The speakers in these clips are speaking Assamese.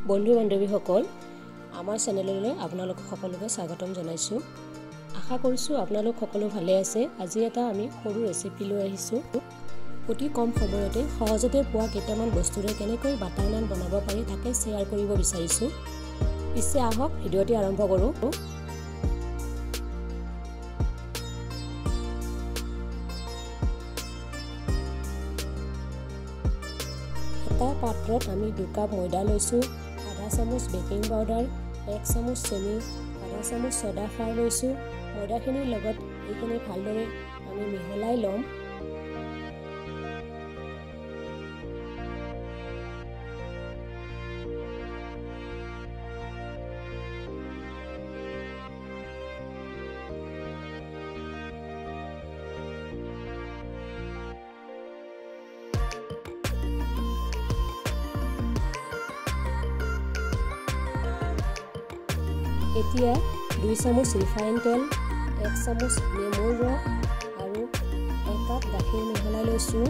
বন্ধু বান্ধৱীসকল আমাৰ চেনেললৈ আপোনালোক সকলোকে স্বাগতম জনাইছো। আশা কৰিছো আপোনালোক সকলো ভালে আছে। আজি এটা আমি সৰু ৰেচিপি লৈ আহিছো। অতি কম সময়তে সহজতে পোৱা কেইটামান বস্তুৰে কেনেকৈ বাটাৰ নান বনাব পাৰি তাকে শেয়াৰ কৰিব বিচাৰিছো। পিছে আহক ভিডিঅ'টি আৰম্ভ কৰো। এটা পাত্ৰত আমি 2 কাপ ময়দা লৈছো, আধা চামুচ বেকিং পাউডাৰ, 1 চামুচ চেনি, আধা চামুচ সোডা খাৰ লৈছো। ময়দাখিনিৰ লগত এইখিনি ভালদৰে আমি মিহলাই লম। এতিয়া 2 চামুচ ৰিফাইন তেল, 1 চামুচ নেমুৰ ৰস আৰু 1 কাপ গাখীৰ মিহলাই লৈছো।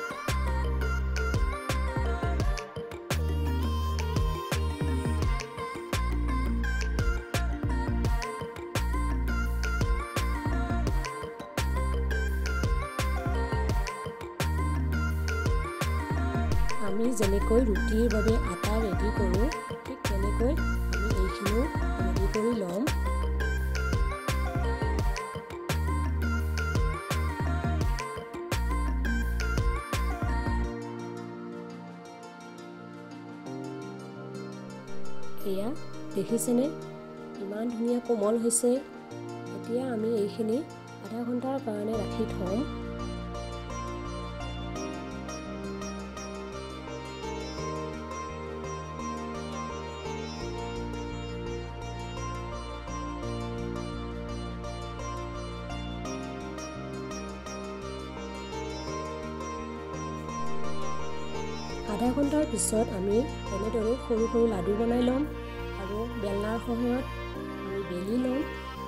আমি যেনেকৈ ৰুটিৰ বাবে আটা ৰেডি কৰোঁ ঠিক তেনেকৈ আমি এইখিনিও ৰেডি কৰি ল'ম। এয়া দেখিছেনে ইমান ধুনীয়া কোমল হৈছে। এতিয়া আমি এইখিনি আধা ঘণ্টাৰ কাৰণে ৰাখি থ'ম। আধা ঘণ্টাৰ পিছত আমি এনেদৰে সৰু সৰু লাডু বনাই ল'ম আৰু বেলনাৰ সহায়ত আমি বেলি ল'ম।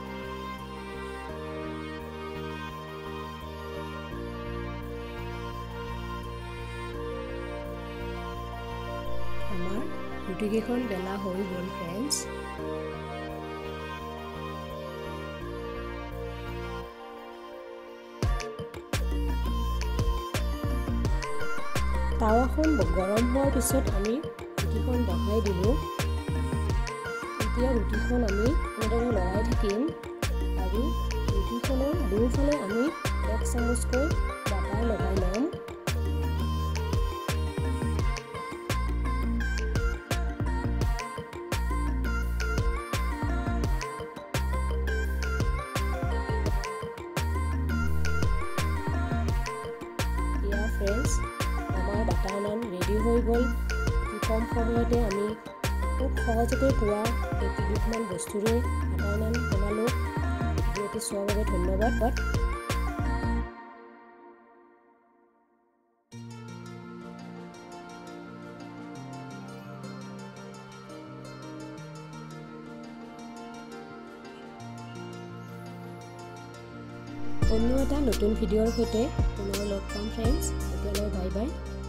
আমাৰ ৰুটিকেইখন বেলা হৈ গ'ল ফ্ৰেণ্ডছ। তাৱাখন গৰম হোৱাৰ পিছত আমি ৰুটিখন বহাই দিলোঁ। এতিয়া ৰুটিখন আমি এনেদৰে লৰাই থাকিম আৰু ৰুটিখনৰ দুয়োফালে আমি 1 চামুচকৈ বাটাৰ লগাই ল'ম। এতিয়া ফ্ৰেণ্ডছ আমাৰ বাটাৰ নান ৰেডি হৈ গ'ল। কম সময়তে আমি খুব সহজতে পোৱা এই 3মান বস্তুৰে বাটাৰ নান বনালোঁ। ভিডিঅ'টি চোৱাৰ বাবে ধন্যবাদ। অন্য এটা নতুন ভিডিঅ'ৰ সৈতে পুনৰ লগ পাম ফ্ৰেণ্ডছ। এতিয়ালৈ বাই বাই।